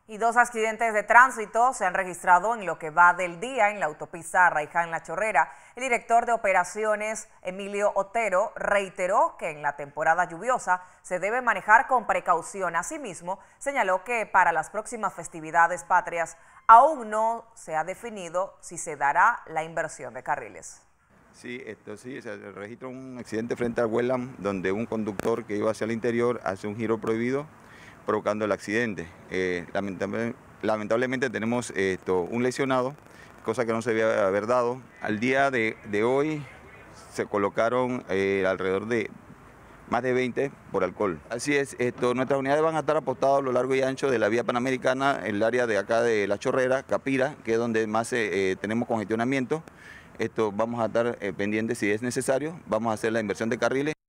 Y dos accidentes de tránsito se han registrado en lo que va del día en la autopista Arraiján-La Chorrera. El director de operaciones, Emilio Otero, reiteró que en la temporada lluviosa se debe manejar con precaución. Asimismo, señaló que para las próximas festividades patrias aún no se ha definido si se dará la inversión de carriles. Sí, se registra un accidente frente al Huelam, donde un conductor que iba hacia el interior hace un giro prohibido, provocando el accidente. Lamentablemente tenemos un lesionado, cosa que no se debía haber dado. Al día de hoy se colocaron alrededor de más de 20 por alcohol. Así es, nuestras unidades van a estar apostadas a lo largo y ancho de la vía panamericana, en el área de acá de La Chorrera, Capira, que es donde más tenemos congestionamiento. Vamos a estar pendientes si es necesario, vamos a hacer la inversión de carriles.